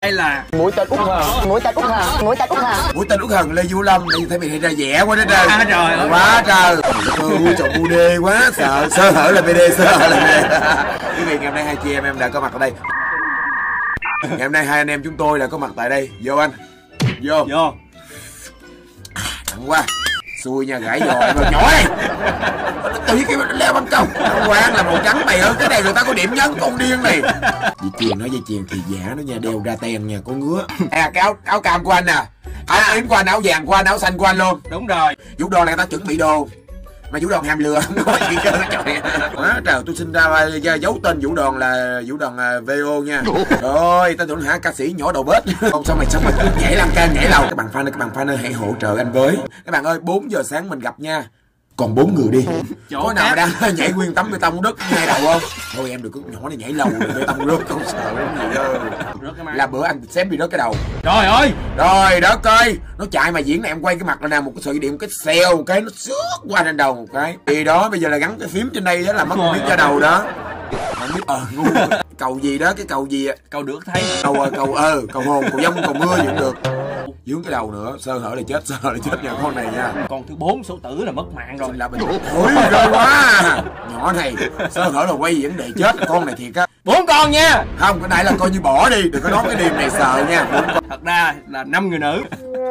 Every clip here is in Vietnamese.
hay là mũi tên út hờn, mũi tên út hờn, mũi tên út hờn, mũi tên út hờn Lê Vũ Lâm. Đây thấy bị ra vẽ quá đó trời. trời ơi, quá trời. Ôi trời bu đê quá, sợ sơ hở là BD, sơ hở là BD. Quý vị, ngày hôm nay hai chị em đã có mặt ở đây. Ngày hôm nay hai anh em chúng tôi đã có mặt tại đây. Vô anh. Vô. Thẳng quá. Xui nha, gãy giò rồi nhỏ đây. Tự nhiên cái leo ban công. Quán là màu trắng mày ơi, cái này người ta có điểm nhấn con điên này. Dây chuyền nói dây chuyền thì giả nó nha, đeo ra ten nha, có ngứa. À cái áo cam của anh nè. Áo yếm của anh, áo vàng của anh, áo xanh của anh luôn. đúng rồi. Vũ Đòn là người ta chuẩn bị đồ. Mà Vũ Đòn ham lừa nói gì cơ trời. Quá trời, tôi xin ra giấu tên Vũ Đòn là Vũ Đòn VO nha. Rồi ta tưởng hả ca sĩ nhỏ đầu bếp. Không xong mày cứ nhảy lan can nhảy lầu. Các bạn fan ơi hãy hỗ trợ anh với. Các bạn ơi 4 giờ sáng mình gặp nha. Còn 4 người đi. Có nào mà đang nhảy nguyên tấm bê tông đất ngay đầu không? Thôi em đừng có nhỏ này nhảy lầu bê tông rớt không sợ lắm gì đâu. Là bữa anh xém bị rớt cái đầu. Trời ơi. Rồi đất ơi, nó chạy mà diễn này em quay cái mặt là nào một cái sợi điện cái xèo cái nó xước qua trên đầu một cái. Thì đó bây giờ là gắn cái phím trên đây đó là mất biết ra đầu đó. Bạn biết ngu. Cầu gì đó, cái cầu gì cầu được thấy. Cầu hồn, cầu dông, cầu mưa gì cũng được. Dướng cái đầu nữa, sơ hở là chết, sơ hở là chết nha con này nha. Con thứ 4 số tử là mất mạng rồi. Là mình ôi ghê quá. Nhỏ này sơ hở là quay vấn đề chết con này thiệt á. 4 con nha. Không, cái này là coi như bỏ đi, đừng có nói cái điểm này sợ nha. 4 con. Thật ra là 5 người nữ.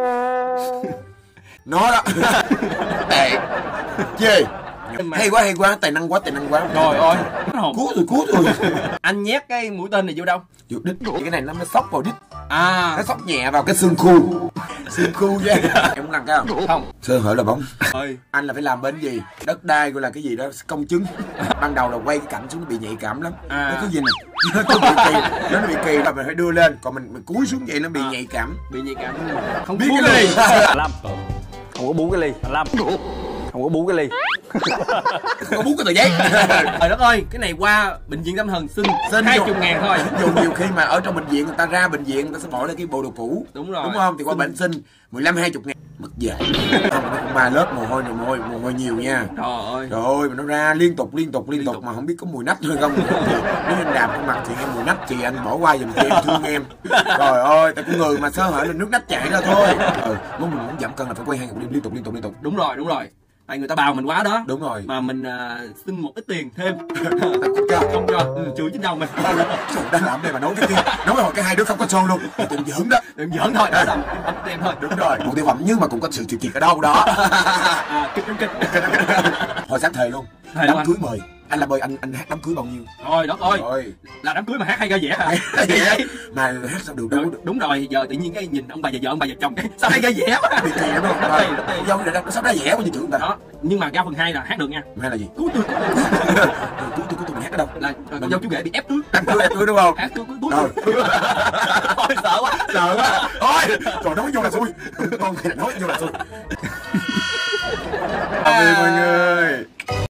Nó đó. Tệ. Chê. Hay quá, tài năng quá. Trời ơi. Cút rồi. Anh nhét cái mũi tên này vô đâu? Vô đít. Cái này nó sóc vào đít. À, nó sóc nhẹ vào cái xương khu nha. Em muốn làm cái không? Không. Sơ hở là bóng. Ơi. Anh là phải làm bên gì? Đất đai gọi là cái gì đó, công chứng. Ban đầu là quay cái cảnh xuống nó bị nhạy cảm lắm. Nó cái gì này nó bị kỳ là mình phải đưa lên, còn mình cúi xuống vậy nó bị nhạy cảm. Bị nhạy cảm. Không biết cái ly. không có bú cái ly, không có bú cái ly. Không có bú cái tờ giấy. Trời đất ơi, cái này qua bệnh viện tâm thần xin 20.000 thôi. Dù nhiều khi mà ở trong bệnh viện người ta ra bệnh viện người ta sẽ bỏ lên cái bộ đồ cũ. Đúng rồi. Đúng không? Thì qua bệnh xin 15-20 ngàn mất dạy. Không, nó cũng 3 lớp mồ hôi nhiều nha. Trời ơi mà nó ra liên tục mà không biết có mùi nách thôi không. Nếu anh đạp cái mặt thì em mùi nách thì anh bỏ qua giùm cho em, thương em. Trời ơi, tại con người mà sơ hở là nước nách chảy ra thôi. Muốn mình muốn giảm cân là phải quay 2 cục đêm liên tục. Đúng rồi. Tại người ta bào mình quá đó. Đúng rồi. Mà mình xin một ít tiền thêm. Không cho. Chửi trên đầu mình. Đang làm đây mà nấu cái kia. Nấu rồi cái hai đứa không có show luôn. Đừng giỡn đó. Đừng giỡn thôi. Đó là tiền thôi. Đúng rồi. Một tiêu phẩm nhưng mà cũng có sự chịu thiệt ở đâu đó. Kịch. Hồi sáng thề luôn. Đám cưới mời. Anh là mời anh hát đám cưới bao nhiêu? Trời đất ơi. Là đám cưới mà hát hay ra vẻ hả? Mà hát sao được đâu. Đúng rồi, giờ tự nhiên cái nhìn ông bà già vợ ông bà già chồng cái sao hay ra vẻ quá. Bị kỳ đúng không? Dâu này nó sao ra vẻ bao nhiêu chuyện ta. Đó, nhưng mà ra phần 2 là hát được nha. Hay là gì? Cứu tôi mình hát ở đâu? Là con dâu chú rể bị ép cưới. Ép cưới đúng không? Hát cứu tôi. Thôi sợ quá. Thôi, còn nói vô là xui. Con này nói vô là xui. Tạm biệt mọi người.